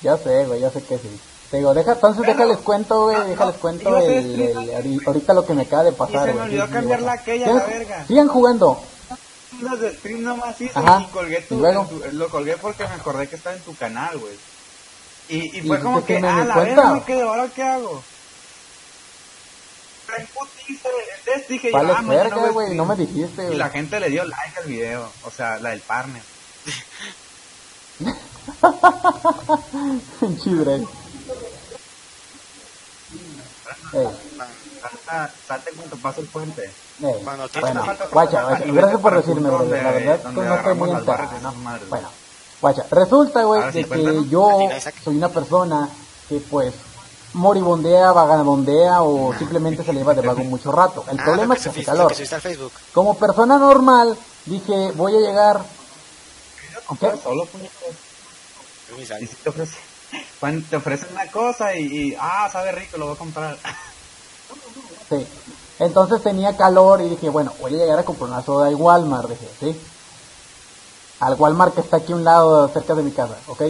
Ya sé, güey, ya sé que sí. Te digo, déjales cuento, güey, déjales cuento ahorita lo que me acaba de pasar, güey. Y se me olvidó cambiar la aquella, la verga. Sigan jugando. Los de stream nomás hice. Ajá. Y colgué lo colgué porque me acordé que estaba en tu canal, güey. Y fue como que, la verga me quedó, ¿ahora qué hago? Entonces dije, vale, verga, güey, no me dijiste, güey. Y la gente le dio like al video, o sea, la del partner. Chidre. Salte cuando pase el puente. Bueno, guacha, gracias por decirme, güey. La verdad, no estoy muy enterado, ¿no? Bueno, guacha, resulta, güey, de que yo soy una persona que, pues, moribondea, vagabondea o simplemente se le lleva de vago mucho rato. El problema es que hace calor. Como persona normal, dije, voy a llegar. ¿Qué? Solo y si te ofrecen una cosa y sabe rico, lo voy a comprar. Sí. Entonces tenía calor y dije, bueno, voy a llegar a comprar una soda al Walmart, dije, ¿sí? Al Walmart que está aquí a un lado, cerca de mi casa, ¿ok?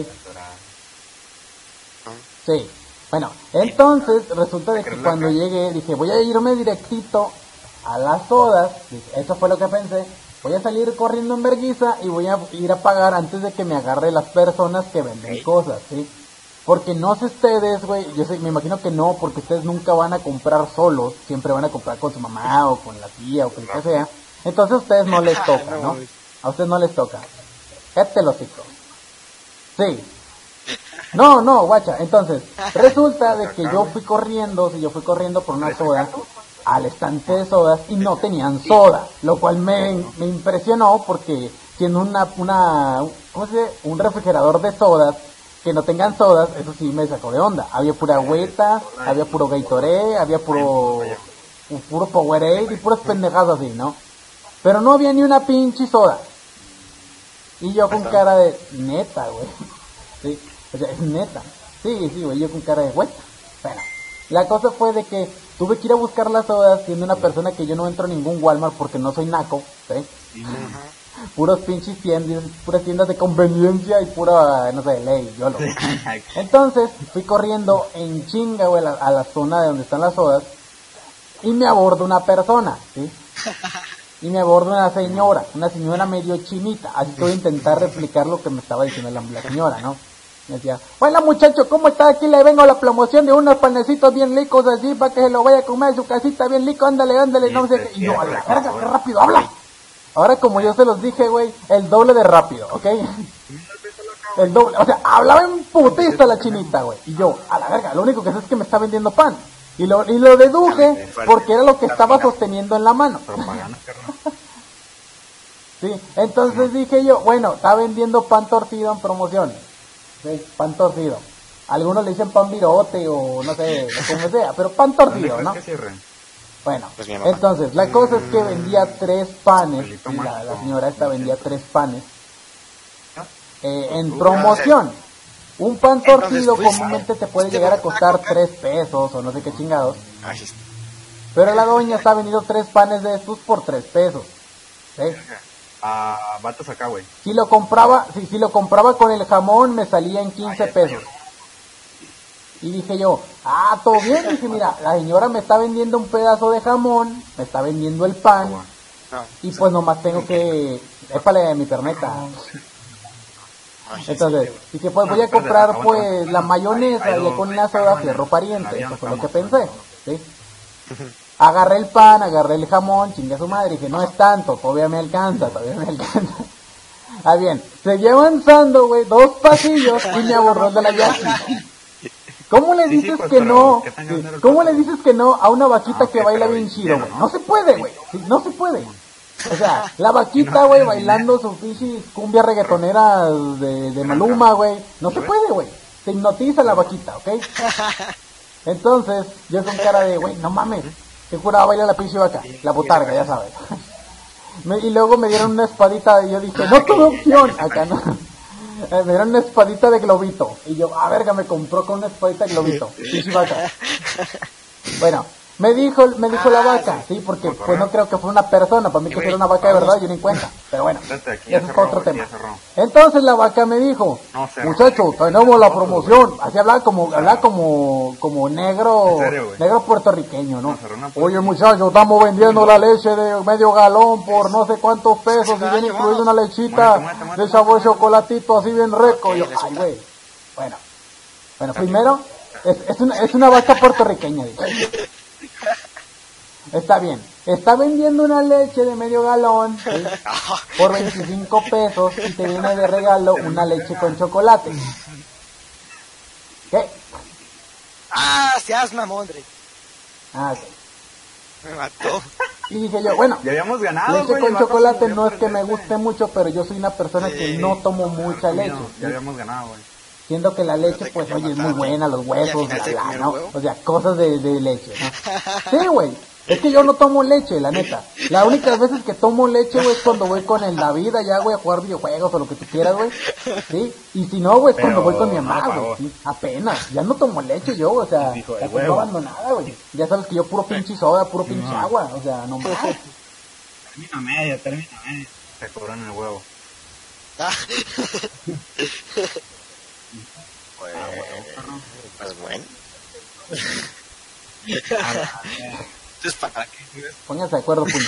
Sí. Bueno, entonces resulta de que cuando llegué dije, voy a irme directito a las sodas, dije, eso fue lo que pensé, voy a salir corriendo en vergüenza y voy a ir a pagar antes de que me agarre las personas que venden cosas, ¿sí? Porque no sé ustedes, güey, me imagino que no, porque ustedes nunca van a comprar solos, siempre van a comprar con su mamá o con la tía o con lo que sea, entonces a ustedes no les toca, ¿no? A ustedes no les toca. Cállate los hijos. Sí. No, guacha, entonces, resulta de que yo fui corriendo por una soda al estante de sodas y no tenían soda, lo cual me impresionó porque siendo ¿cómo se dice? Un refrigerador de sodas, que no tengan sodas, eso sí me sacó de onda. Había pura agüita, había puro Gatorade, había puro Powerade y puras pendejadas así, ¿no? Pero no había ni una pinche soda. Y yo con cara de neta, güey. Sí. O sea, es neta. Sí, güey, yo con cara de güey. Bueno, la cosa fue de que tuve que ir a buscar las sodas siendo una persona que yo no entro a ningún Walmart porque no soy naco, ¿sí? Puros pinches puras tiendas de conveniencia y pura, no sé, ley, yo lo. Entonces, fui corriendo en chinga, güey, a la zona de donde están las sodas y me aborda una persona, ¿sí? Y me aborda una señora medio chinita, así que voy a intentar replicar lo que me estaba diciendo la señora, ¿no? Me decía, hola muchacho, ¿cómo está? Aquí le vengo a la promoción de unos panecitos bien ricos así para que se lo vaya a comer en su casita bien rico, ándale, no sé qué. Y yo, a la verga, qué rápido habla. Ahora como yo se los dije, güey, el doble de rápido, ¿ok? El doble, o sea, hablaba en putiza la chinita, güey. Y yo, a la verga, lo único que sé es que me está vendiendo pan. Y lo deduje porque era lo que estaba sosteniendo en la mano. Sí, entonces dije yo, bueno, está vendiendo pan torcido en promoción. Sí, pan torcido. Algunos le dicen pan virote o no sé, como sea, pero pan torcido, ¿no? Bueno, entonces, la cosa es que vendía 3 panes, y la señora esta vendía 3 panes en promoción. Un pan torcido comúnmente te puede llegar a costar 3 pesos o no sé qué chingados. Pero la doña está vendiendo 3 panes de estos por 3 pesos. ¿Sí? Vatos acá, güey. Si lo compraba con el jamón me salía en 15 pesos. Y dije yo, todo bien. Dije, mira, la señora me está vendiendo un pedazo de jamón, me está vendiendo el pan, y pues nomás tengo que... Épale mi perneta. Entonces, dije, pues voy a comprar pues la mayonesa y con una soda fierro pariente. Eso fue lo que pensé, ¿sí? Agarré el pan, agarré el jamón, chingue a su madre, dije, no es tanto, todavía me alcanza. Bien, seguí avanzando, güey, 2 pasillos y me aborró de la llave. ¿Cómo le dices que no? ¿Cómo le dices que no a una vaquita que baila bien chido, güey? No se puede, güey. No se puede. O sea, la vaquita, güey, bailando su pichis cumbia reggaetonera de Maluma, güey. No se puede, güey. Se hipnotiza la vaquita, ¿ok? Entonces, yo con cara de, güey, no mames. ¿Qué curada baila la pinche vaca? La botarga, ya sabes. Y luego me dieron una espadita y yo dije, no tuve opción. Acá no. Me dieron una espadita de globito. Y yo, verga, me compró con una espadita de globito. Pinche vaca. Bueno, Me dijo la vaca, sí, porque pues no creo que fue una persona, para mí que era una vaca de verdad, yo ni cuenta, pero bueno, eso es otro tema. Entonces la vaca me dijo, muchacho, tenemos la promoción, así hablaba como negro puertorriqueño, ¿no? Oye muchacho, estamos vendiendo la leche de medio galón por no sé cuántos pesos y viene incluida una lechita de sabor chocolatito así bien rico. Y yo, ay güey, bueno, primero, es una vaca puertorriqueña, dice. Está bien, está vendiendo una leche de medio galón, ¿sí? Por 25 pesos y te viene de regalo una leche con chocolate. ¿Qué? Seas mamón, Drake. Sí. Me mató. Y dije yo, bueno, ya habíamos ganado, leche con chocolate no es que me guste mucho, pero yo soy una persona que no tomo mucha leche. Ya habíamos ganado, güey. Siendo que la leche, pues, oye, es muy buena, los huesos, ¿no? O sea, cosas de leche, ¿no? Sí, güey. Es que yo no tomo leche, la neta. Las únicas veces que tomo leche, güey, es cuando voy con el David allá, güey, a jugar videojuegos o lo que tú quieras, güey. ¿Sí? Y si no, güey, es cuando voy con mi mamá, güey. ¿Sí? Apenas. Ya no tomo leche yo, o sea, ya tengo abandonada, güey. Ya sabes que yo puro pinche soda, puro pinche agua. O sea, no más. Termina media. Te cobran el huevo. Pues bueno. Entonces, ¿para qué? Pónganse de acuerdo, puño.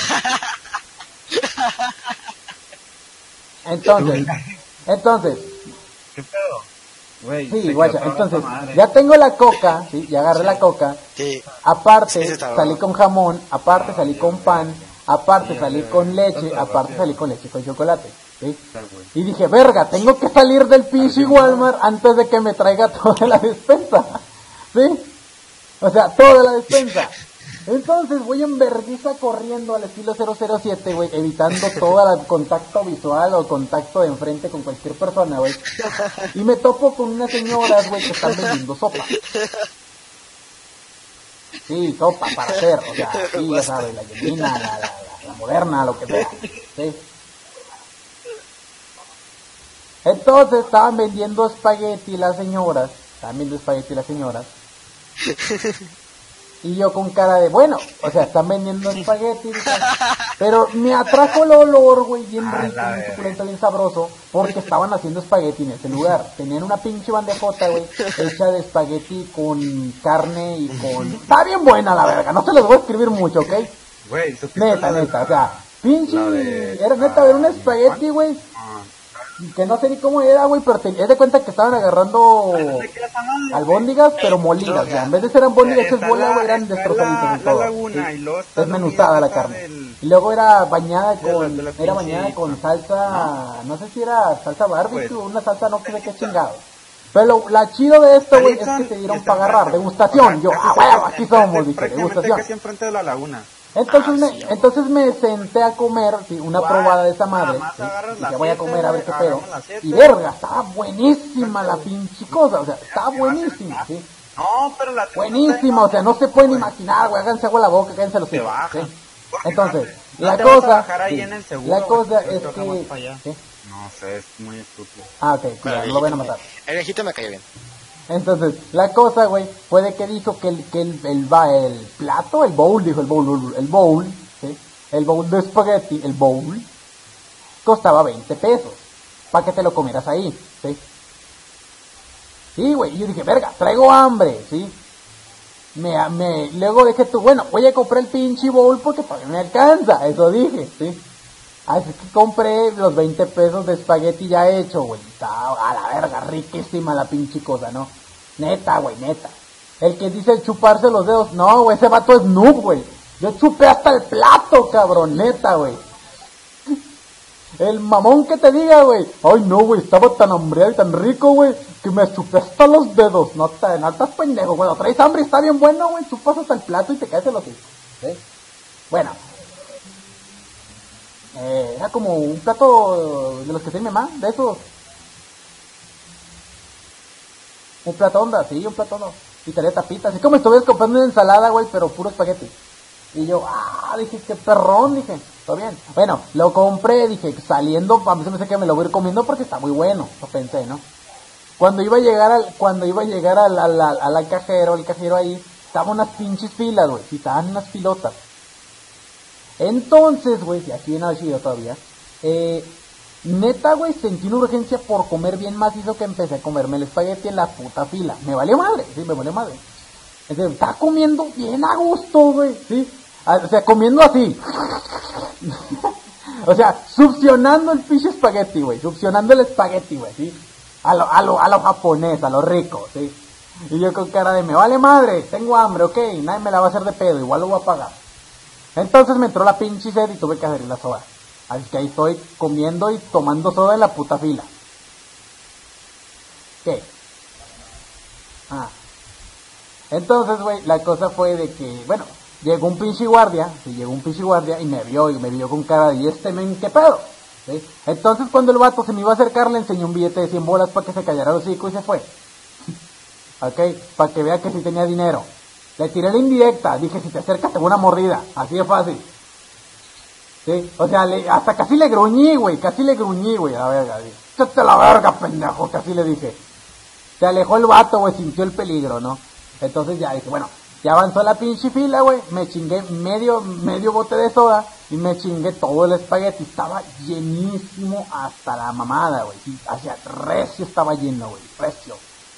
Entonces. ¿Qué pedo? Güey, sí, guacha, entonces, ya tengo la coca, sí, ya agarré la coca. Sí. Aparte, salí con jamón, aparte salí con pan, aparte salí con leche, aparte salí con leche con chocolate. ¿Sí? Y dije, verga, tengo que salir del pinche Walmart antes de que me traiga toda la despensa. ¿Sí? O sea, toda la despensa. Entonces voy en vergüenza corriendo al estilo 007, güey, evitando todo el contacto visual o contacto de enfrente con cualquier persona, güey. Y me topo con unas señoras, güey, que están vendiendo sopa. Sí, sopa para hacer, o sea, sí, ya sabes, la yemina, la moderna, lo que sea. ¿Sí? Entonces estaban vendiendo espagueti las señoras. Y yo con cara de, bueno, o sea, están vendiendo espagueti. Pero me atrajo el olor, güey, bien rico, bien suculento, bien sabroso. Porque estaban haciendo espagueti en ese lugar. Tenían una pinche bandejota, güey, hecha de espagueti con carne y con... Está bien buena la verga, no se los voy a escribir mucho, ¿ok? Güey, neta, o sea, pinche... Era neta, era un espagueti, güey. Que no sé ni cómo era, güey, pero es de cuenta que estaban agarrando albóndigas, pero molidas, o sea, en vez de ser albóndigas hechas bola, güey, eran destrozaditas y todo, ¿sí? Desmenuzada la carne. Y luego era bañada con salsa, no sé si era salsa barbecue o una salsa no sé qué chingado. Pero la chido de esto, güey, es que se dieron para agarrar, degustación, yo, bueno, aquí somos, dije, degustación. Casi enfrente de la laguna. Entonces me senté a comer, sí, una probada de esa madre, ¿sí? Dije, voy a comer a ver qué pedo. Y verga, estaba buenísima la pinche cosa, o sea, estaba buenísima, ¿sí? No, pero buenísima, o sea, no se pueden imaginar, güey, háganse agua la boca, cállense los hijos, ¿sí? Entonces, la cosa es que... ¿sí? No sé, es muy estúpido. Ok, cuidado, no lo van a matar. El viejito me cayó bien. Entonces, la cosa, güey, fue de que dijo que el bowl de espagueti, el bowl, costaba 20 pesos, para que te lo comieras ahí, ¿sí? Sí, güey, y yo dije, verga, traigo hambre, ¿sí? Luego dije tú, bueno, voy a comprar el pinche bowl porque todavía me alcanza, eso dije, ¿sí? Así que compré los 20 pesos de espagueti ya hecho, güey. Estaba a la verga, riquísima la pinche cosa, ¿no? Neta, güey, neta. El que dice chuparse los dedos, no, güey, ese vato es noob, güey. Yo chupé hasta el plato, cabrón, neta, güey. El mamón que te diga, güey. Ay, no, güey, estaba tan hambreado y tan rico, güey, que me chupé hasta los dedos. No estás pendejo, güey. Traes hambre y está bien bueno, güey. Chupas hasta el plato y te caes en los hijos. ¿Sí? Bueno. Era como un plato de los que tiene mi mamá, de esos. Un plato onda, sí, un plato onda. Y traía tapitas. Es como estuvieras comprando una ensalada, güey, pero puro espagueti. Y yo, dije, qué perrón, dije, todo bien. Bueno, lo compré, dije, saliendo, a mí se me hace que me lo voy a ir comiendo porque está muy bueno, lo pensé, ¿no? Cuando iba a llegar al cajero, el cajero ahí, estaban unas pinches filas, güey, sí, estaban unas filotas. Entonces, güey, y aquí viene el chido todavía, neta, güey, sentí una urgencia por comer bien macizo que empecé a comerme el espagueti en la puta fila. Me valió madre, sí, me valió madre. Entonces, estaba comiendo bien a gusto, güey, sí. O sea, comiendo así. O sea, succionando el pinche espagueti, güey. Succionando el espagueti, güey, ¿sí? A lo japonés, a lo rico, ¿sí? Y yo con cara de, me vale madre, tengo hambre, ok, nadie me la va a hacer de pedo, igual lo voy a pagar. Entonces me entró la pinche sed y tuve que hacer la soda. Así que ahí estoy comiendo y tomando soda en la puta fila. ¿Qué? Ah. Entonces, güey, la cosa fue de que, bueno, llegó un pinche guardia y me vio con cara de, ¿y este men qué pedo? ¿Sí? Entonces cuando el vato se me iba a acercar le enseñó un billete de 100 bolas para que se callara el hocico y se fue. Ok, para que vea que sí tenía dinero. Le tiré la indirecta, dije, si te acercas te hago una mordida, así de fácil. ¿Sí? O sea, hasta casi le gruñí, güey, a la verga. Échate la verga, pendejo, casi le dije. Se alejó el vato, güey, sintió el peligro, ¿no? Entonces ya dije, bueno, ya avanzó la pinche fila, güey, me chingué medio bote de soda y me chingué todo el espagueti. Estaba llenísimo hasta la mamada, güey. Hacia recio estaba lleno, güey, recio.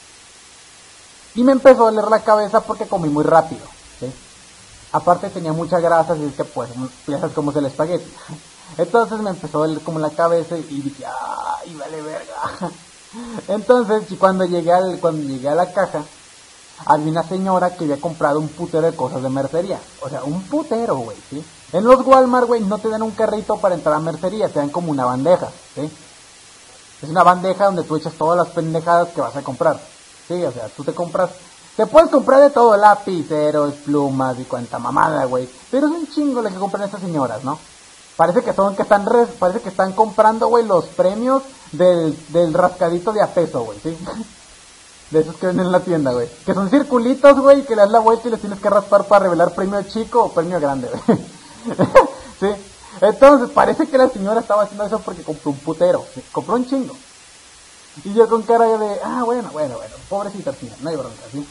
Y me empezó a doler la cabeza porque comí muy rápido, ¿sí? Aparte tenía mucha grasa, así que pues, ya sabes cómo es el espagueti. Entonces me empezó a doler como la cabeza y dije, ¡ay, vale verga! Entonces, cuando llegué a la caja, había una señora que había comprado un putero de cosas de mercería. O sea, un putero, güey, ¿sí? En los Walmart, güey, no te dan un carrito para entrar a mercería, te dan como una bandeja, ¿sí? Es una bandeja donde tú echas todas las pendejadas que vas a comprar. Sí, o sea, tú te puedes comprar de todo, lapiceros, plumas y cuanta mamada, güey. Pero es un chingo lo que compran estas señoras, ¿no? Parece que están comprando, güey, los premios del rascadito de a peso, güey, ¿sí? De esos que venden en la tienda, güey. Que son circulitos, güey, que le das la vuelta y les tienes que raspar para revelar premio chico o premio grande, güey. Sí. Entonces, parece que la señora estaba haciendo eso porque compró un putero. ¿Sí? Compró un chingo. Y yo con cara de, bueno, pobrecita tía, no hay bronca, ¿sí?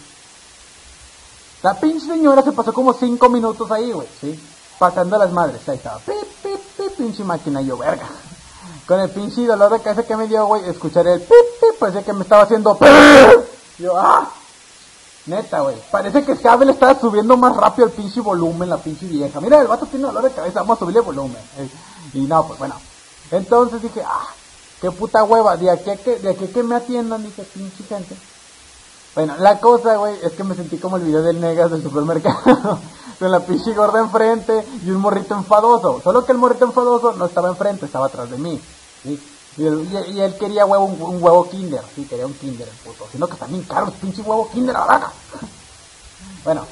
La pinche señora se pasó como 5 minutos ahí, güey, ¿sí? Pasando las madres, ahí estaba, pinche máquina, y yo, verga. Con el pinche dolor de cabeza que me dio, güey, escuchar el parecía que me estaba haciendo yo, neta, güey, parece que Scabel estaba subiendo más rápido el pinche volumen, la pinche vieja. Mira, el vato tiene dolor de cabeza, vamos a subirle el volumen. Y no, pues bueno. Entonces dije, qué puta hueva, de aquí a que me atiendan, dije, pinche gente. Bueno, la cosa, güey, es que me sentí como el video del Negas del supermercado. Con la pinche gorda enfrente y un morrito enfadoso. Solo que el morrito enfadoso no estaba enfrente, estaba atrás de mí. ¿Sí? Y él quería un huevo Kinder. Sí, quería un Kinder, el puto. Sino que también caros, pinche huevo Kinder, a la vaca. Bueno.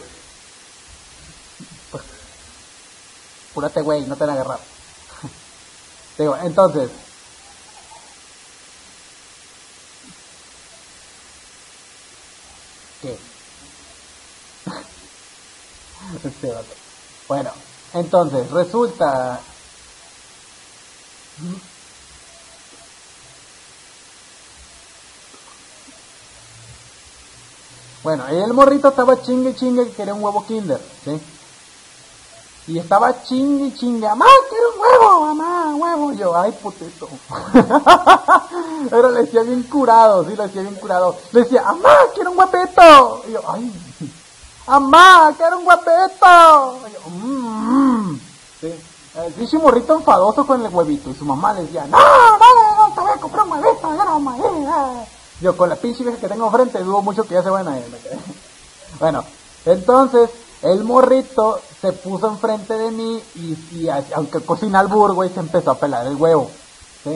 Pues, púrate, güey, no te van a agarrar. Digo, entonces. ¿Qué? Bueno, entonces resulta bueno, el morrito estaba chingue que quería un huevo Kinder, ¿sí? Y estaba chingue, mamá, quiero un huevo, mamá, huevo. Y yo, ay, putito. Pero le decía bien curado, sí, le decía, mamá, quiero un huevito. Y yo, ay, mamá, quiero un huevito. Y yo, sí. El pinche morrito enfadoso con el huevito. Y su mamá le decía, no, te voy a comprar un huevito, ya no, mamá. Yo, con la pinche vieja que tengo enfrente, dudo mucho que ya se van a ir. Bueno, entonces, el morrito se puso enfrente de mí y aunque cocina albur, güey, se empezó a pelar el huevo. ¿Sí?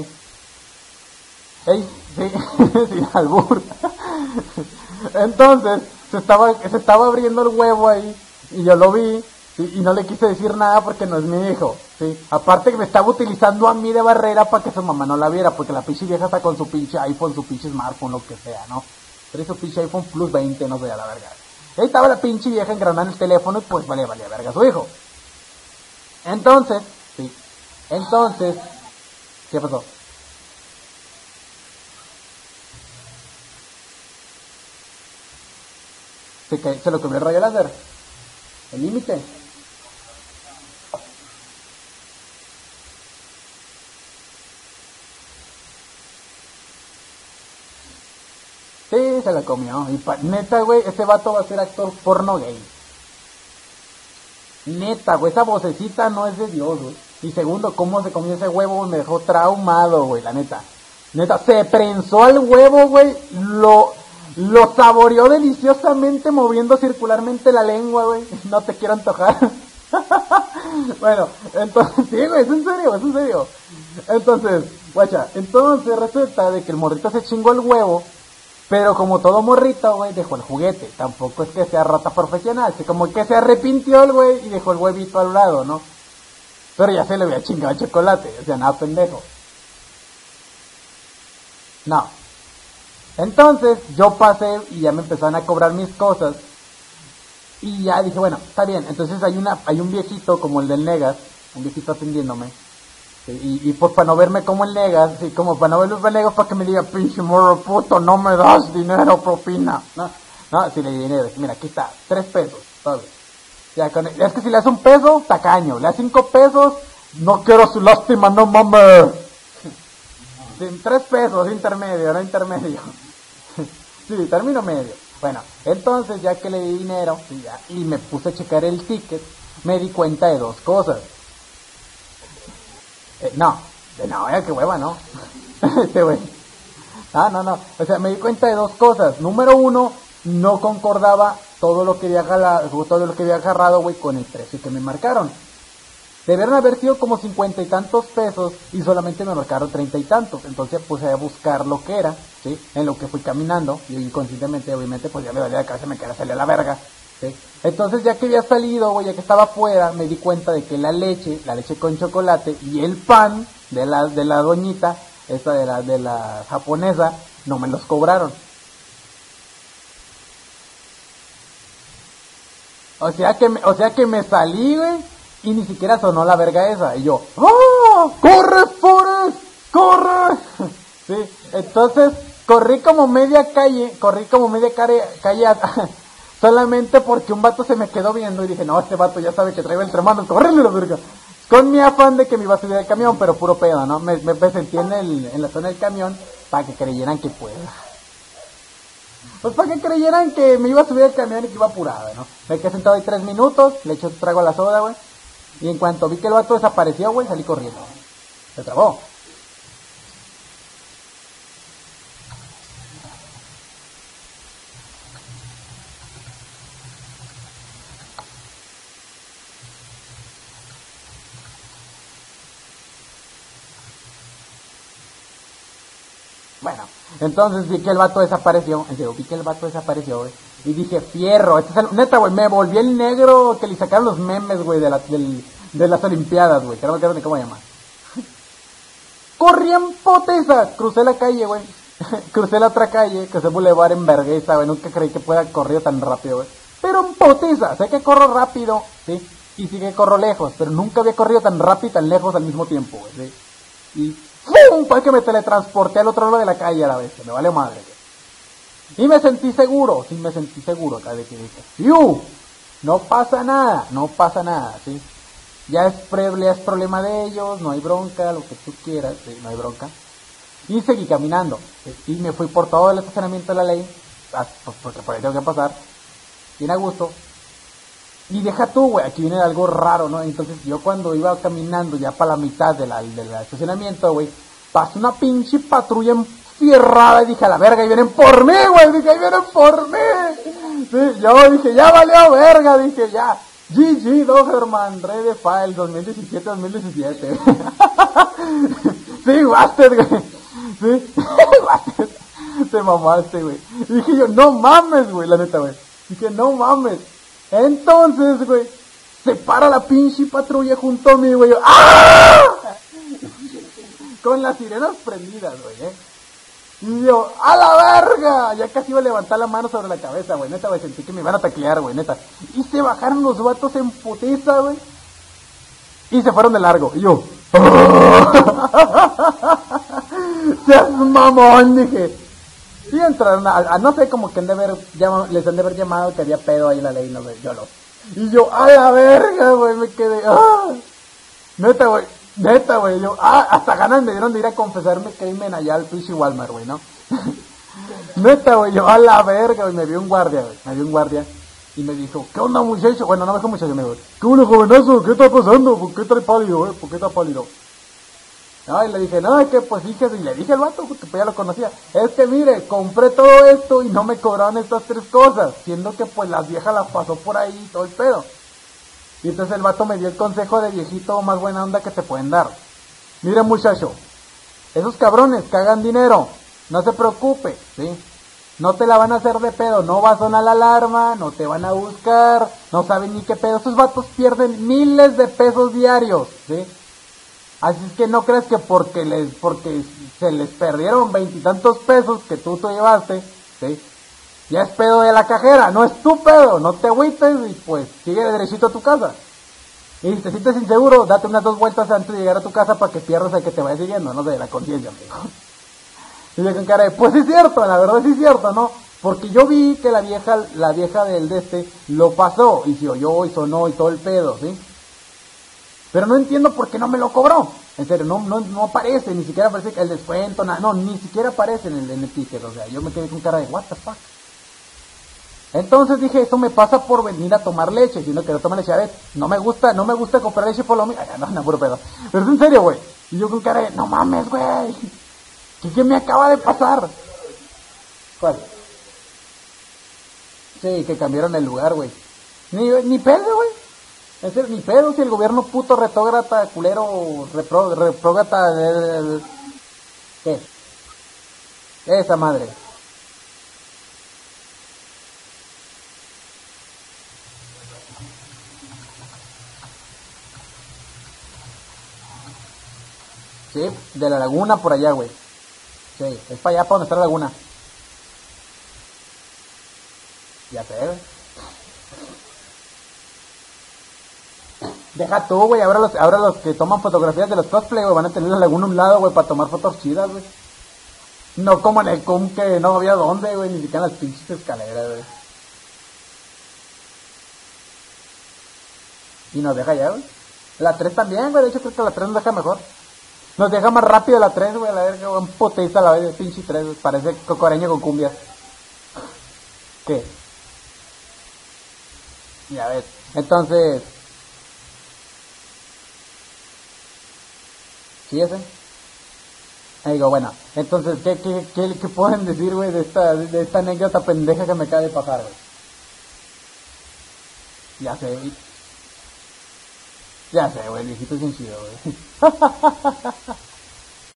Sí, sin albur. Entonces, se estaba abriendo el huevo ahí y yo lo vi. ¿Sí? Y no le quise decir nada porque no es mi hijo, ¿sí? Aparte que me estaba utilizando a mí de barrera para que su mamá no la viera, porque la pinche vieja está con su pinche iPhone, su pinche smartphone, lo que sea, ¿no? Pero su pinche iPhone Plus 20, no sé, a la verga. Ahí estaba la pinche vieja engranando el teléfono y pues valía verga su hijo. Entonces, ¿qué pasó? se lo comió el rayo láser. El límite. Sí, se la comió. Y neta, güey, ese vato va a ser actor porno gay. Neta, güey, esa vocecita no es de Dios, güey. Y segundo, cómo se comió ese huevo me dejó traumado, güey, la neta. Neta, se prensó al huevo, güey, lo saboreó deliciosamente moviendo circularmente la lengua, güey. No te quiero antojar. Bueno, entonces, sí, güey, es en serio. Entonces, guacha, entonces resulta de que el morrito se chingó el huevo, pero como todo morrito, güey, dejó el juguete. Tampoco es que sea rata profesional, así como que se arrepintió el güey y dejó el huevito al lado, ¿no? Pero ya se le había chingado el chocolate, o sea, nada pendejo. No. Entonces, yo pasé y ya me empezaron a cobrar mis cosas. Y ya dije, bueno, está bien. Entonces hay un viejito como el del Negas, un viejito atendiéndome. Y pues para no verme como el Negas, así como para no verme como el Negas, para que me diga, pinche morro puto, no me das dinero, propina. No, si le di dinero, mira, aquí está, 3 pesos, todo bien. Ya, es que si le das 1 peso, tacaño, le das 5 pesos, no quiero su lástima, no mames. 3 pesos, intermedio, no intermedio. Sí, término medio. Bueno, entonces ya que le di dinero y me puse a checar el ticket, me di cuenta de 2 cosas. No, qué hueva, ¿no? Este güey. No. O sea, me di cuenta de 2 cosas. Número 1, no concordaba todo lo que había agarrado, güey, con el precio que me marcaron. Debieron haber sido como 50 y tantos pesos y solamente me marcaron 30 y tantos. Entonces puse a buscar lo que era, ¿sí? En lo que fui caminando y inconscientemente, obviamente, pues ya me dolía la cabeza, me quería salir a la verga, ¿sí? Entonces ya que había salido, güey, ya que estaba afuera, me di cuenta de que la leche con chocolate y el pan de la doñita, esta de la japonesa, no me los cobraron. O sea que me salí, güey. Y ni siquiera sonó la verga esa. Y yo, ¡ah! ¡Corre, Forrest! ¡Corre! Sí, entonces corrí como media calle solamente porque un vato se me quedó viendo y dije, no, este vato ya sabe que traigo entre manos, ¡correle la verga! Con mi afán de que me iba a subir al camión, pero puro pedo, ¿no? Me sentí en la zona del camión para que creyeran que puedo. Pues para que creyeran que me iba a subir al camión y que iba apurado, ¿no? Me quedé sentado ahí 3 minutos, le eché otro trago a la soda, güey. Y en cuanto vi que el vato desapareció, güey, salí corriendo. Se trabó. Bueno, entonces vi que el vato desapareció. Güey. Y dije, fierro, este es neta, güey, me volví el negro que le sacaron los memes, güey, de las Olimpiadas, güey, que no me acuerdo ni cómo llamar. Corrí en poteza, crucé la calle, güey. Crucé la otra calle, que es el Boulevard en Vergüenza, güey, nunca creí que pueda correr tan rápido, güey. Pero en poteza, sé que corro rápido, ¿sí? Y sí que corro lejos, pero nunca había corrido tan rápido y tan lejos al mismo tiempo, güey, ¿sí? Y ¡pum! Fue que me teletransporté al otro lado de la calle a la vez, me vale madre, güey. Y me sentí seguro acá de que dije, ¡yu! No pasa nada, ¿sí? Ya es problema de ellos, no hay bronca, lo que tú quieras, ¿sí? No hay bronca. Y seguí caminando, ¿sí? Y me fui por todo el estacionamiento de la ley, porque por ahí tengo que pasar, bien a gusto. Y deja tú, güey, aquí viene algo raro, ¿no? Entonces yo cuando iba caminando ya para la mitad del estacionamiento, güey, pasó una pinche patrulla enfierrada y dije, a la verga, y vienen por mí, güey, dije, ahí vienen por mí. Sí, yo dije, ya valió verga, dije, ya. GG, Doberman, Red File 2017-2017. Sí, Wasted, güey. Sí, Wasted. Te mamaste, güey. Dije yo, no mames, güey, la neta, güey. Dije, no mames. Entonces, güey, se para la pinche patrulla junto a mí, güey. ¡Ah! Con las sirenas prendidas, güey, Y yo, ¡a la verga! Ya casi iba a levantar la mano sobre la cabeza, güey. Neta, güey, sentí que me iban a taclear, güey, neta. Y se bajaron los vatos en putiza, güey. Y se fueron de largo. Y yo, ¡oh! ¡Seas mamón! Dije. Y entraron no sé, como que les han de haber llamado que había pedo ahí en la ley, no sé, y yo, a la verga, güey, me quedé, neta, güey, yo, hasta ganas me dieron de ir a confesarme crimen allá al pinche Walmart, güey, ¿no? Neta, güey, yo, a la verga, güey, me vio un guardia, y me dijo, ¿qué onda, muchacho? Bueno, no me dijo muchacho, me dijo, ¿qué onda, jovenazo? ¿Qué está pasando? ¿Por qué está pálido, güey? ¿Por qué está pálido? No, y le dije, no, es que pues fíjese, y le dije al vato, porque pues ya lo conocía, es que mire, compré todo esto y no me cobraron estas 3 cosas, siendo que pues las viejas las pasó por ahí y todo el pedo. Y entonces el vato me dio el consejo de viejito más buena onda que te pueden dar. Mire, muchacho, esos cabrones cagan dinero, no se preocupe, ¿sí? No te la van a hacer de pedo, no va a sonar la alarma, no te van a buscar, no saben ni qué pedo. Esos vatos pierden miles de pesos diarios, ¿sí? Así es que no crees que porque se les perdieron 20 y tantos pesos que tú te llevaste, ¿sí? Ya es pedo de la cajera, no es tu pedo, no te agüites y pues sigue derechito a tu casa. Y si te sientes inseguro, date unas 2 vueltas antes de llegar a tu casa para que pierdas el que te vaya siguiendo, no de la conciencia, amigo. Y yo con cara de, pues sí es cierto, la verdad sí es cierto, ¿no? Porque yo vi que la vieja del de este lo pasó y se oyó y sonó y todo el pedo, ¿sí? Pero no entiendo por qué no me lo cobró. En serio, no aparece, ni siquiera aparece el descuento, nada, no, ni siquiera aparece en el ticket. O sea, yo me quedé con cara de, what the fuck. Entonces dije, esto me pasa por venir a tomar leche, sino que no toma leche. A ver, no me gusta comprar leche por lo mismo. No, puro pedo. Pero es en serio, güey. Y yo con cara de, no mames, güey. ¿Qué me acaba de pasar? ¿Cuál? Sí, que cambiaron el lugar, güey. Ni pedo, güey. Es decir, ni pedo si el gobierno puto retrógrata, culero, retrógrata, ¿qué? Esa madre. Sí, de la laguna por allá, güey. Sí, es para allá, para donde está la laguna. Ya sé, güey. Deja tú, güey, ahora los que toman fotografías de los cosplay, güey, van a tener la laguna a un lado, güey, para tomar fotos chidas, güey. No como en el CUM que no había dónde, güey, ni siquiera en las pinches escaleras, güey. Y nos deja ya, güey. La 3 también, güey, de hecho creo que la 3 nos deja mejor. Nos deja más rápido la 3, güey, a la verga, güey, un poteza a la vez de pinche 3, güey. Parece cocoreño con cumbia. ¿Qué? Ya ves. Entonces, ¿sí ese? Ahí digo, bueno, entonces, ¿qué pueden decir, güey, de esta anécdota pendeja que me acaba de pasar, güey? Ya sé, güey. Ya sé, güey, el viejito es un chido, güey.